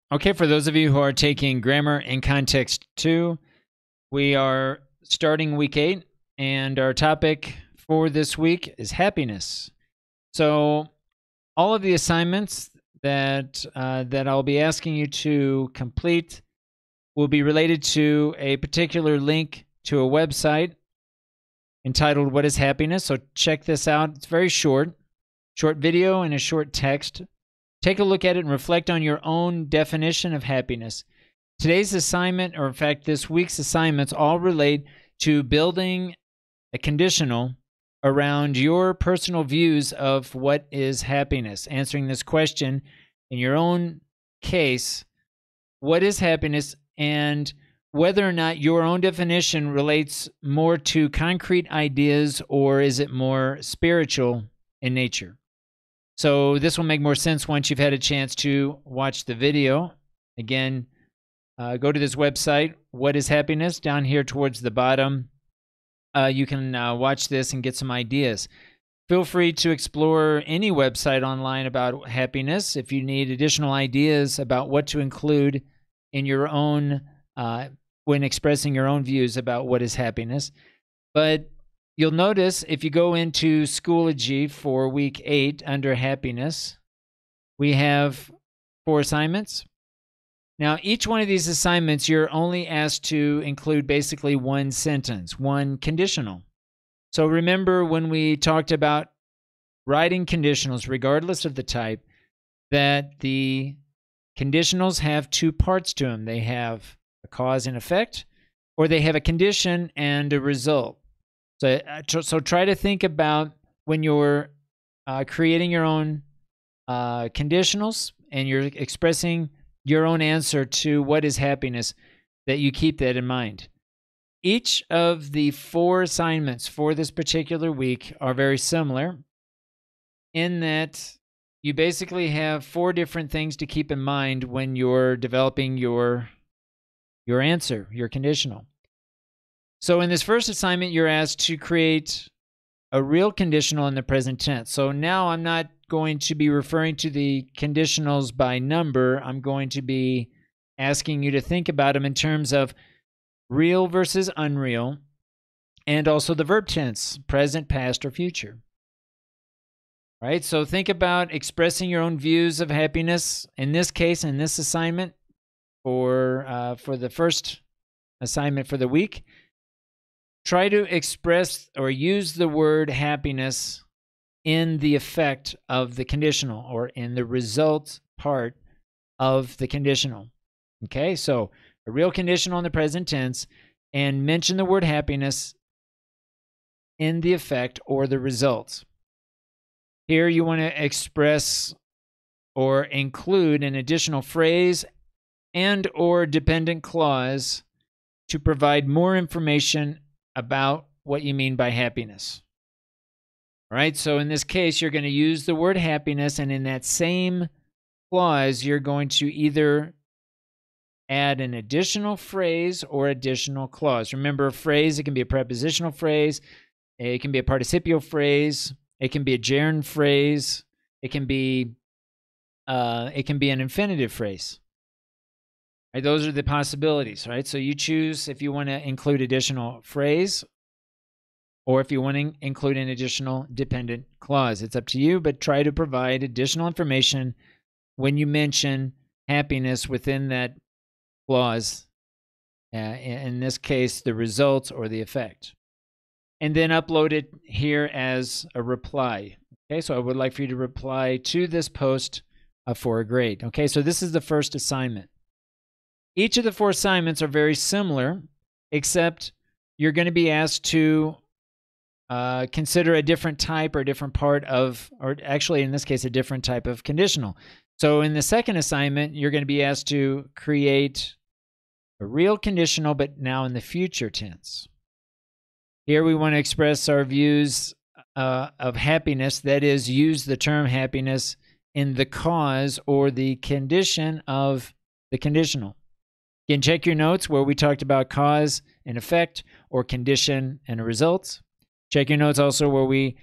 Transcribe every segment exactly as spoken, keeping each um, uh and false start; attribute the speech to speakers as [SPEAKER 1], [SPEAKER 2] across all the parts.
[SPEAKER 1] Okay, for those of you who are taking Grammar and Context two, we are starting week eight, and our topic for this week is happiness. So all of the assignments that, uh, that I'll be asking you to complete will be related to a particular link to a website entitled What is Happiness? So check this out. It's very short, short video and a short text. Take a look at it and reflect on your own definition of happiness. Today's assignment, or in fact this week's assignments, all relate to building a conditional around your personal views of what is happiness. Answering this question in your own case, what is happiness, and whether or not your own definition relates more to concrete ideas or is it more spiritual in nature. So this will make more sense once you've had a chance to watch the video. Again, uh, go to this website, What is Happiness? Down here towards the bottom, uh, you can uh, watch this and get some ideas. Feel free to explore any website online about happiness if you need additional ideas about what to include in your own, uh, when expressing your own views about what is happiness. But you'll notice if you go into Schoology for week eight under happiness, we have four assignments. Now, each one of these assignments, you're only asked to include basically one sentence, one conditional. So remember when we talked about writing conditionals, regardless of the type, that the conditionals have two parts to them. They have a cause and effect, or they have a condition and a result. So, so try to think about when you're uh, creating your own uh, conditionals and you're expressing your own answer to what is happiness, that you keep that in mind. Each of the four assignments for this particular week are very similar in that you basically have four different things to keep in mind when you're developing your, your answer, your conditional. So in this first assignment, you're asked to create a real conditional in the present tense. So now I'm not going to be referring to the conditionals by number. I'm going to be asking you to think about them in terms of real versus unreal, and also the verb tense, present, past, or future. All right, so think about expressing your own views of happiness. In this case, in this assignment, for, uh, for the first assignment for the week, try to express or use the word happiness in the effect of the conditional or in the result part of the conditional. Okay, so a real conditional in the present tense, and mention the word happiness in the effect or the results. Here you want to express or include an additional phrase and or dependent clause to provide more information about what you mean by happiness. All right, so in this case, you're going to use the word happiness, and in that same clause, you're going to either add an additional phrase or additional clause. Remember, a phrase, it can be a prepositional phrase, it can be a participial phrase, it can be a gerund phrase, it can be, uh, it can be an infinitive phrase. Right, those are the possibilities, right? So you choose if you want to include additional phrase or if you want to include an additional dependent clause. It's up to you, but try to provide additional information when you mention happiness within that clause, uh, in this case, the result or the effect. And then upload it here as a reply. Okay, so I would like for you to reply to this post uh, for a grade. Okay, so this is the first assignment. Each of the four assignments are very similar, except you're going to be asked to uh, consider a different type or a different part of, or actually in this case, a different type of conditional. So in the second assignment, you're going to be asked to create a real conditional, but now in the future tense. Here we want to express our views uh, of happiness, that is, use the term happiness in the cause or the condition of the conditional. Again, check your notes where we talked about cause and effect or condition and results. Check your notes also where we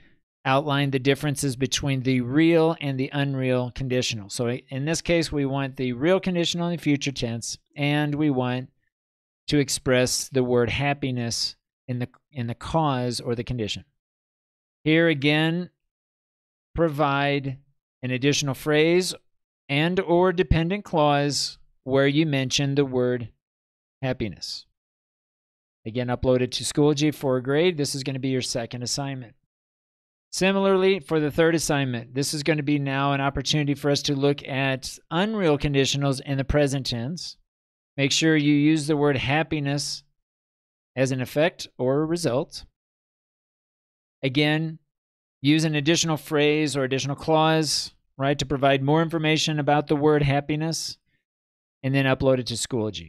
[SPEAKER 1] outline the differences between the real and the unreal conditional. So in this case, we want the real conditional in the future tense, and we want to express the word happiness in the in the cause or the condition. Here again, provide an additional phrase and or dependent clause where you mention the word happiness. Again, uploaded to Schoology for a grade. This is going to be your second assignment. Similarly, for the third assignment, this is going to be now an opportunity for us to look at unreal conditionals in the present tense. Make sure you use the word happiness as an effect or a result. Again, use an additional phrase or additional clause, right, to provide more information about the word happiness, and then upload it to Schoology.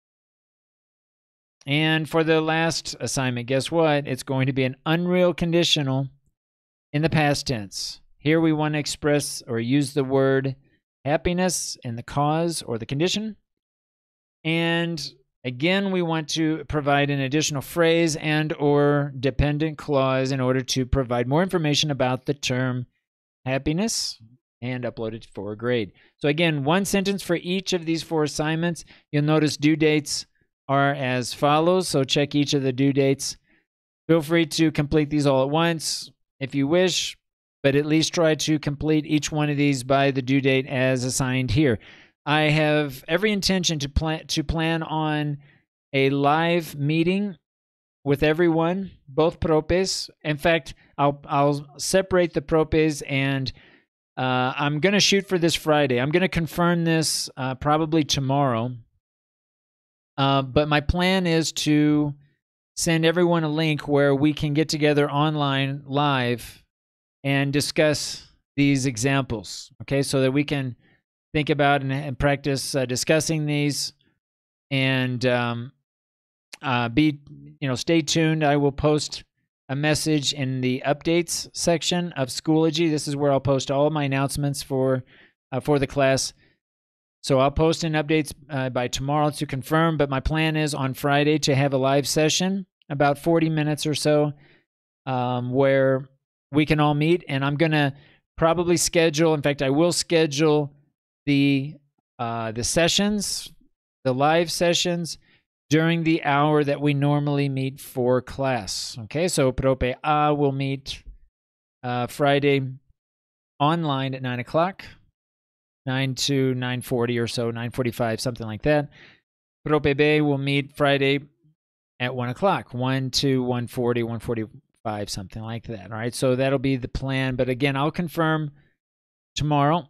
[SPEAKER 1] And for the last assignment, guess what? It's going to be an unreal conditional in the past tense. Here we want to express or use the word happiness in the cause or the condition. And again, we want to provide an additional phrase and or dependent clause in order to provide more information about the term happiness and upload it for a grade. So again, one sentence for each of these four assignments. You'll notice due dates are as follows, so check each of the due dates. Feel free to complete these all at once if you wish, but at least try to complete each one of these by the due date as assigned here. I have every intention to plan to plan on a live meeting with everyone, both propes. In fact, I'll I'll separate the propes, and uh, I'm going to shoot for this Friday. I'm going to confirm this uh, probably tomorrow. Uh, but my plan is to send everyone a link where we can get together online live and discuss these examples, okay, so that we can think about and, and practice uh, discussing these, and um, uh, be, you know, stay tuned. I will post a message in the updates section of Schoology. This is where I'll post all my announcements for uh, for the class. So I'll post in updates uh, by tomorrow to confirm, but my plan is on Friday to have a live session, about forty minutes or so, um, where we can all meet, and I'm going to probably schedule, in fact, I will schedule the uh, the sessions, the live sessions, during the hour that we normally meet for class. Okay, so Prope A will meet uh, Friday online at nine o'clock, nine to nine forty or so, nine forty-five, something like that. Prope B will meet Friday at one o'clock, one to one forty, one forty-five, something like that. All right, so that'll be the plan. But again, I'll confirm tomorrow.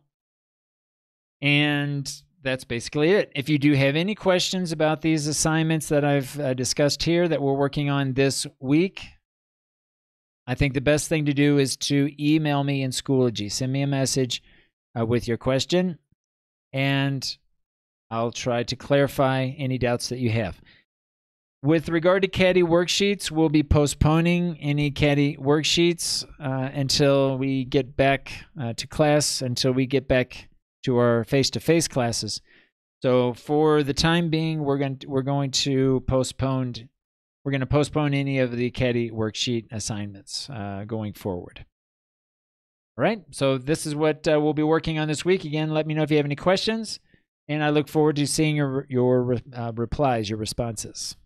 [SPEAKER 1] And that's basically it. If you do have any questions about these assignments that I've uh, discussed here that we're working on this week, I think the best thing to do is to email me in Schoology. Send me a message uh, with your question, and I'll try to clarify any doubts that you have. With regard to Caddy worksheets, we'll be postponing any Caddy worksheets uh, until we get back uh, to class, until we get back to our face-to-face classes. So for the time being, we're going to, we're going to postpone we're going to postpone any of the Caddy worksheet assignments uh, going forward. All right. So this is what uh, we'll be working on this week. Again, let me know if you have any questions, and I look forward to seeing your your uh, replies, your responses.